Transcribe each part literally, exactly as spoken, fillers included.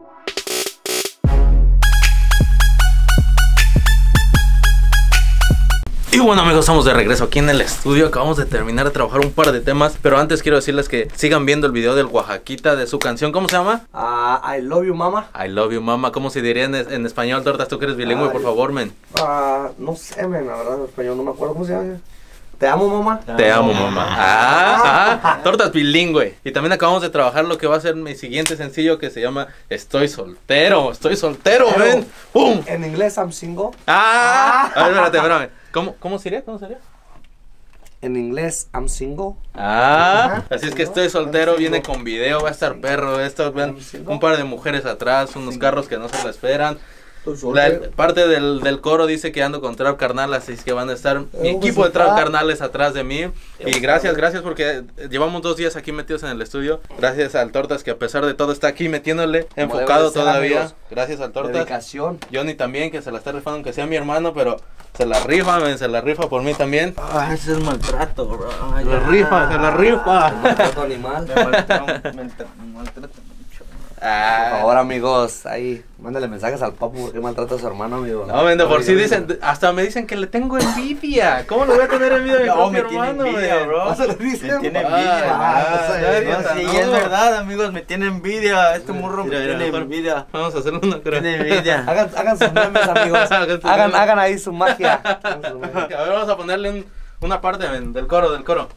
Y bueno amigos, estamos de regreso aquí en el estudio. Acabamos de terminar de trabajar un par de temas, pero antes quiero decirles que sigan viendo el video del Oaxaquita de su canción. ¿Cómo se llama? Uh, I love you, mama. I love you, mama. ¿Cómo se diría en, en español, Tortas? Tú que eres bilingüe, uh, por favor, men. Uh, no sé, men, la verdad en español no me acuerdo cómo se llama. Te amo, mamá. Te amo, mamá. Ah, ah, Tortas bilingüe. Y también acabamos de trabajar lo que va a ser mi siguiente sencillo, que se llama Estoy soltero. Estoy soltero, men. ¡Pum! En inglés, I'm single. Ah, a ver, espérate, espérame. ¿Cómo, ¿Cómo sería? ¿Cómo sería? En inglés, I'm single. Ah, así es que estoy soltero, viene con video, va a estar perro. Esto, vean, un par de mujeres atrás, unos carros que no se lo esperan. La parte del, del coro dice que ando con Trap Carnal, así es que van a estar mi equipo de Trap Carnales atrás de mí. Y gracias, gracias porque llevamos dos días aquí metidos en el estudio. Gracias al Tortas que a pesar de todo está aquí metiéndole, enfocado todavía. Amigos. Gracias al Tortas. Dedicación. Johnny también, que se la está rifando, aunque sea mi hermano, pero se la rifa, man, se la rifa por mí también. Ah, ese es maltrato, bro. Se la rifa, se la rifa. Maltrato animal. Me maltrato, me maltrato. Ah. Por favor, amigos, ahí, mándale mensajes al papu porque maltrata a su hermano, amigo. No, ven, de por sí dicen, hasta me dicen que le tengo envidia. ¿Cómo le voy a tener envidia a mi no, propio me hermano, tiene envidia, bro? ¿No se lo dicen? Me tiene envidia. Ah, ah, no, sí, no. Es verdad, amigos, me tiene envidia. Este morro me mira, tiene mira, envidia. Vamos a hacerle una creo. Tiene envidia. hagan, hagan sus memes, amigos. hagan, hagan, hagan ahí su magia. Hagan su magia. A ver, vamos a ponerle un, una parte ven, del coro, del coro.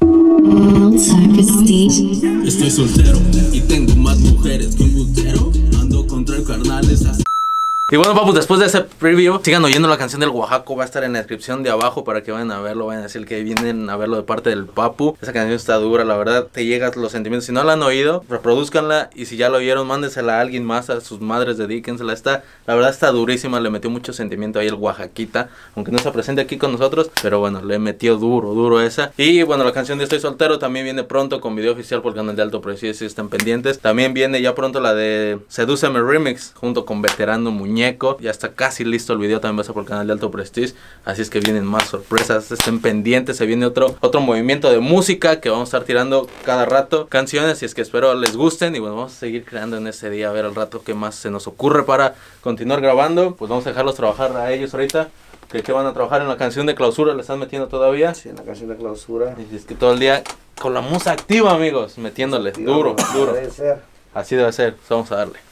Estoy soltero y tengo más mujeres que un butero. Ando contra el carnales así. Y bueno, papus, después de ese preview, sigan oyendo la canción del Oaxaco. Va a estar en la descripción de abajo para que vayan a verlo. Vayan a decir que vienen a verlo de parte del papu. Esa canción está dura, la verdad. Te llegan los sentimientos. Si no la han oído, reproduzcanla. Y si ya la oyeron, mándensela a alguien más. A sus madres, dedíquensela. Está, la verdad está durísima. Le metió mucho sentimiento ahí el Oaxaquita. Aunque no se presente aquí con nosotros. Pero bueno, le metió duro, duro esa. Y bueno, la canción de Estoy Soltero también viene pronto con video oficial por el canal de Alto Precio. Si están pendientes. También viene ya pronto la de Sedúceme Remix junto con Veterano Muñeco. Ya está casi listo el video, también va a ser por el canal de Alto Prestige. Así es que vienen más sorpresas, estén pendientes. Se viene otro, otro movimiento de música que vamos a estar tirando cada rato canciones, y es que espero les gusten. Y bueno, vamos a seguir creando en ese día, a ver al rato qué más se nos ocurre para continuar grabando. Pues vamos a dejarlos trabajar a ellos ahorita. Que, que van a trabajar en la canción de clausura, le están metiendo todavía. Sí, en la canción de clausura. Y es que todo el día con la musa activa, amigos, metiéndole activa, duro, no, duro. Debe ser. Así debe ser, vamos a darle.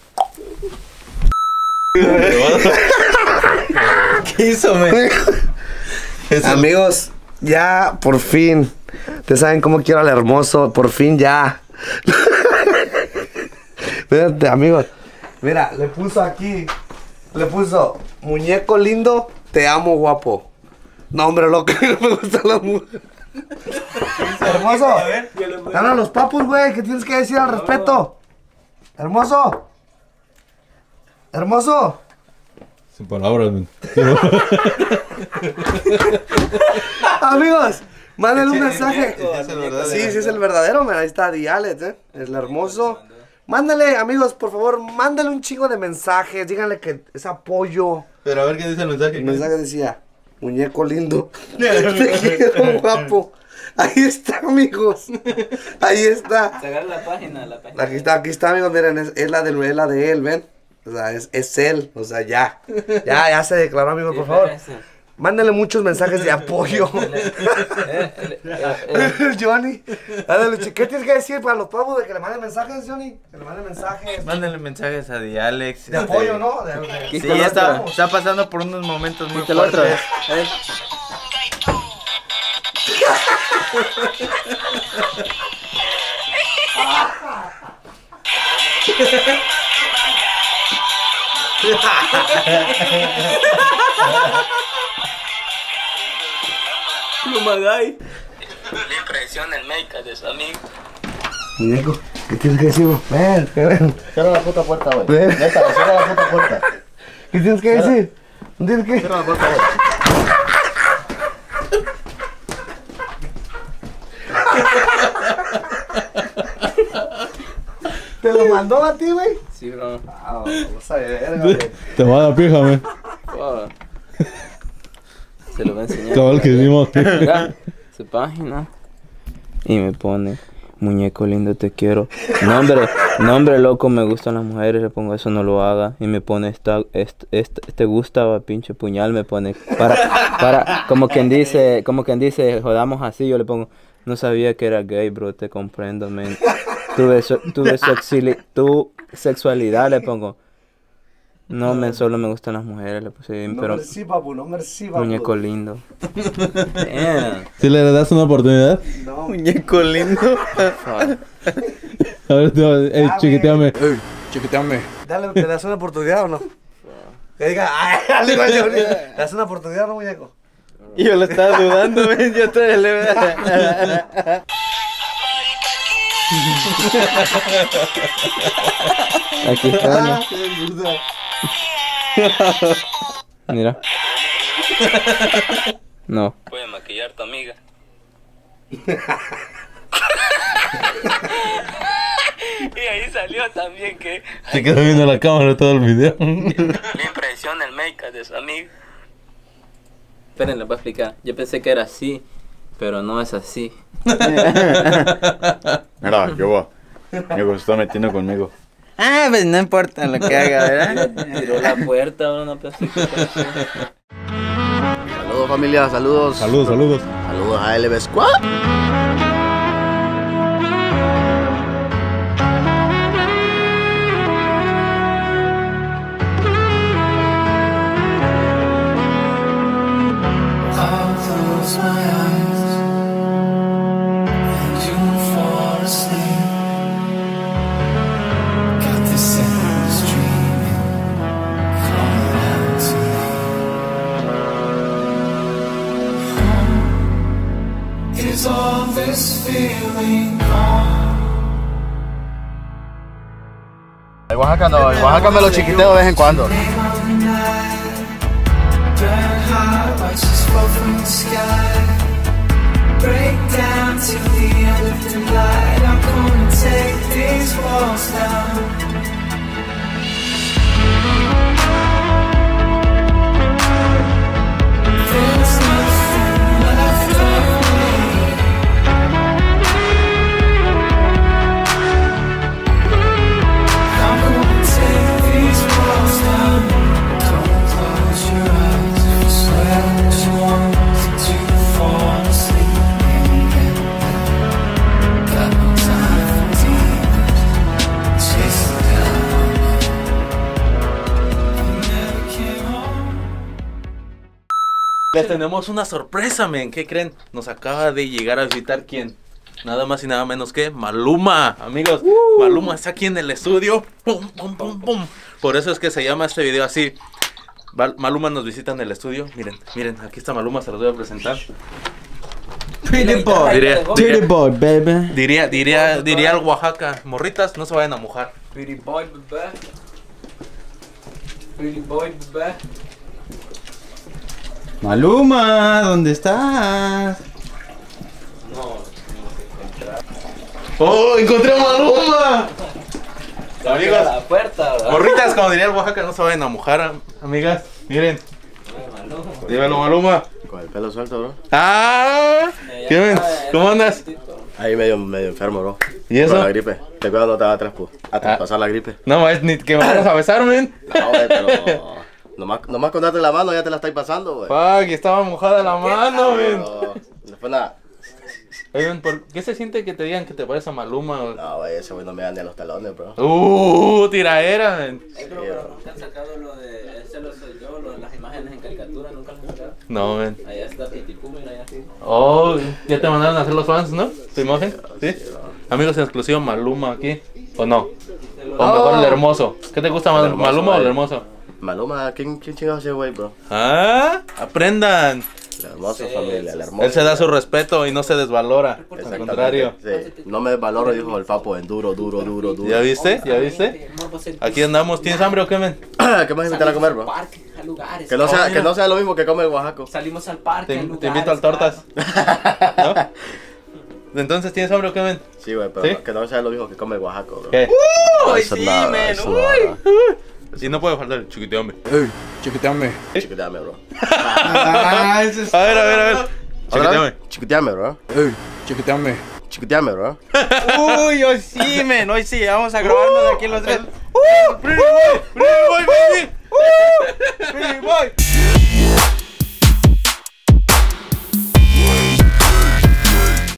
¿Qué hizo, men? Amigos, ya por fin. Ustedes saben cómo quiero al hermoso. Por fin ya. Fíjate, amigos. Mira, le puso aquí. Le puso muñeco lindo, te amo guapo. No, hombre, loco, no me gusta la mujer. Hermoso. Dale a los papus, güey. ¿Qué tienes que decir al respecto? Hermoso. Hermoso. Sin palabras, man. Amigos, mándenle un mensaje. Es el verdadero. Sí, sí es el verdadero, man. Ahí está Dialet, ¿eh? Es el hermoso. Mándale, amigos, por favor, mándale un chingo de mensajes. Díganle que es apoyo. Pero a ver qué dice el mensaje. El mensaje decía, muñeco lindo. Te quiero, guapo. Ahí está, amigos. Ahí está. Sacar la página, la página. Aquí está, aquí está, amigos. Miren, es, es la de es la de él, ven. O sea, es, es él. O sea, ya. Ya, ya se declaró, amigos, por favor. Mándale muchos mensajes de apoyo. Johnny, ándale, ¿qué tienes que decir para los pavos de que le manden mensajes, Johnny? Que le manden mensajes. Mándenle mensajes a Di Alex. De este... apoyo, ¿no? De, de... Sí, ya está, está pasando por unos momentos muy Quítalo fuertes. ¿Eh? Lumagay. Le impresiona el make de su amigo. Muñeco, ¿qué tienes que decir? Ven, ven. Cierra la puta puerta, güey. Ven. Neta, cierra la puta puerta. ¿Qué tienes que decir? ¿No tienes que? Cierra la puerta, güey. ¿Te lo mandó a ti, güey? Sí, bro. Ah, vamos a ver, güey. Te va a dar pija, güey. Oh. Se lo voy a enseñar. Cabal que dimos. Mira, su página. Y me pone: muñeco lindo, te quiero. Nombre, nombre loco, me gustan las mujeres, le pongo eso, no lo haga. Y me pone, esta, este, este, te gusta, pinche puñal, me pone. Para, para, como quien dice, como quien dice, jodamos así, yo le pongo, no sabía que era gay, bro, te comprendo, men. Tuve, so, tuve su, tu sexualidad, le pongo. No, men, solo me gustan las mujeres, le puse, No pero... merci, papu, no merci, papu. Muñeco lindo. Damn. ¿Sí le das una oportunidad? No. Muñeco lindo. A ver, tú, ey, chiquiteame. Ey, chiquiteame. Dale, ¿te das una oportunidad o no? Que diga, ay, dale, güey, ¿te das una oportunidad o no, muñeco? Y yo lo estaba dudando, ven, yo te le... Aquí está, ¿no? Mira. No. Puede maquillar tu amiga. Y ahí salió también que Se quedó viendo la cámara todo el video. le impresiona el make-up de su amiga. Esperen, les voy a explicar. Yo pensé que era así, pero no es así. Mira, yo voy. Me gustó metiendo conmigo. Ah, pues no importa lo que haga, ¿verdad? Tiró la puerta, ahora no pensé que era así. Saludos familia, saludos. Saludos, saludos. Saludos a L B Squad. En Oaxaca no, en Oaxaca me lo chiquiteo de vez en cuando. Les tenemos una sorpresa, men. ¿Qué creen? Nos acaba de llegar a visitar ¿quién? Nada más y nada menos que Maluma. Amigos, uh. Maluma está aquí en el estudio. Pum, pum, pum, pum. Por eso es que se llama este video así. Maluma nos visita en el estudio. Miren, miren, aquí está Maluma, se los voy a presentar. Pretty boy. Diría, Pretty diría, boy, baby. diría, diría, diría al Oaxaca, morritas, no se vayan a mojar. Pretty boy, bebé. Pretty boy, bebé. Maluma, ¿dónde estás? ¡Oh, encontré a Maluma! Amigos, La puerta, ¿verdad? morritas, como diría el Oaxaca, no se vayan a mojar, amigas. Miren. Dímelo, Maluma. Con el pelo suelto, bro. ¡Ah! ¿Qué ven? ¿Cómo andas? Ahí medio, medio enfermo, bro. ¿Y eso? Con la gripe. Te cuidas no te va a traspasar hasta Ah. pasar la gripe. No, es ni que me vamos a besar, men. No, güey, pero... Nomás, nomás con darte la mano ya te la estáis pasando, güey. Fuck, estaba mojada la mano, men. Pero después nada. Oigan, ¿por qué se siente que te digan que te parece a Maluma? No, güey, ese güey no me da ni a los talones, bro. Uh, tiraera, men. Ey, bro, pero nunca han sacado lo de, ese lo soy yo, lo de las imágenes en caricatura, nunca lo han sacado. No, men. Allá está Pitipú, mira allá. Oh, ya te mandaron a hacer los fans, ¿no? ¿Tu imagen? Sí. Amigos, en exclusivo Maluma aquí. ¿O no? O mejor el hermoso. ¿Qué te gusta más, El hermoso, Maluma o el güey. hermoso? Maluma, ¿quién, quién chingados es ese güey, bro? Ah, aprendan. El hermoso, familia, el hermoso. Él se da su respeto y no se desvalora. Al Exactamente, contrario. sí. No me valoro, dijo el papo, en duro, duro, duro, duro. ¿Ya viste? ¿Ya viste? Aquí andamos. ¿Tienes hambre o qué, men? ¿Qué más invitar a comer, bro? Parque, a lugares. Que no sea, que no sea lo mismo que come el Oaxaco. Salimos al parque. Te, a te lugares, invito al tortas. ¿No? Entonces, ¿tienes hambre o qué, men? Sí, güey, pero ¿Sí? que no sea lo mismo que come el Oaxaco, bro. ¿Qué? No, eso sí, nada, man, eso uy. nada. Y no puede faltar el chiquiteame. Ey, chiquiteame. Chiquiteame, bro. Ah, ese es... A ver, a ver, a ver. ¿Otra Chiquiteame. vez? Chiquiteame, bro. Ey, chiquiteame. chiquiteame, bro. Uy, hoy sí, men. Hoy sí, vamos a grabarnos aquí los tres. Uh,